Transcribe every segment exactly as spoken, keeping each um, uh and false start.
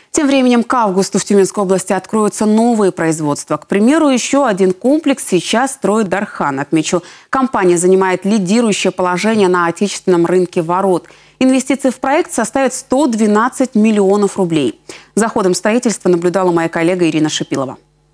Тем временем к августу в Тюменской области откроются новые производства. К примеру, еще один комплекс сейчас строит Дархан. Отмечу, компания занимает лидирующее положение на отечественном рынке ворот. Инвестиции в проект составят сто двенадцать миллионов рублей. За ходом строительства наблюдала моя коллега Ирина Шипилова.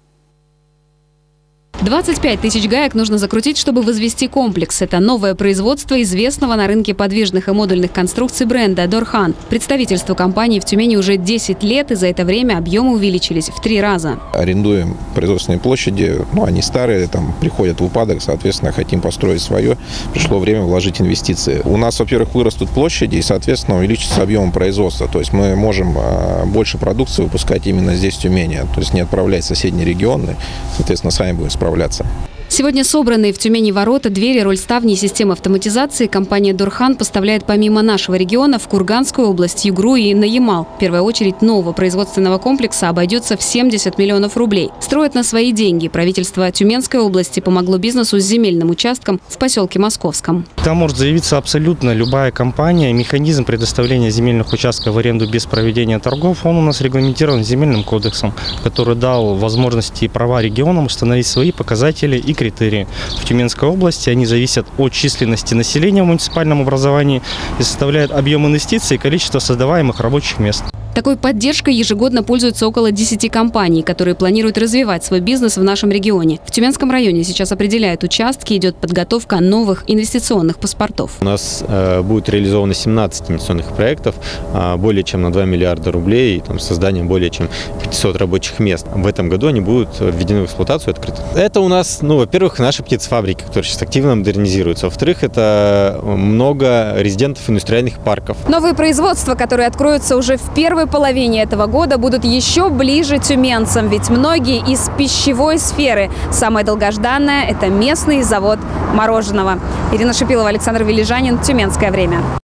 двадцать пять тысяч гаек нужно закрутить, чтобы возвести комплекс. Это новое производство известного на рынке подвижных и модульных конструкций бренда «Дархан». Представительство компании в Тюмени уже десять лет, и за это время объемы увеличились в три раза. Арендуем производственные площади, ну, они старые, там приходят в упадок, соответственно, хотим построить свое. Пришло время вложить инвестиции. У нас, во-первых, вырастут площади и, соответственно, увеличится объем производства. То есть мы можем больше продукции выпускать именно здесь, в Тюмени. То есть не отправлять в соседние регионы, соответственно, сами будем справляться. Сегодня собранные в Тюмени ворота, двери, рольставни и системы автоматизации компания «Дархан» поставляет помимо нашего региона в Курганскую область, Югру и на Ямал. В первую очередь нового производственного комплекса обойдется в семьдесят миллионов рублей. Строят на свои деньги. Правительство Тюменской области помогло бизнесу с земельным участком в поселке Московском. Там может заявиться абсолютно любая компания. Механизм предоставления земельных участков в аренду без проведения торгов, он у нас регламентирован земельным кодексом, который дал возможности и права регионам установить свои показатели и критерии. В Тюменской области они зависят от численности населения в муниципальном образовании и составляют объем инвестиций и количество создаваемых рабочих мест. Такой поддержкой ежегодно пользуются около десяти компаний, которые планируют развивать свой бизнес в нашем регионе. В Тюменском районе сейчас определяют участки, идет подготовка новых инвестиционных паспортов. У нас э, будет реализовано семнадцать инвестиционных проектов, э, более чем на два миллиарда рублей, там, созданием более чем пятисот рабочих мест. В этом году они будут введены в эксплуатацию, открыты. Это у нас, ну, во-первых, наши птицефабрики, которые сейчас активно модернизируются. Во-вторых, это много резидентов индустриальных парков. Новые производства, которые откроются уже в первой половине этого года, будут еще ближе тюменцам, ведь многие из пищевой сферы. Самое долгожданное – это местный завод мороженого. Ирина Шипилова, Александр Вележанин, Тюменское время.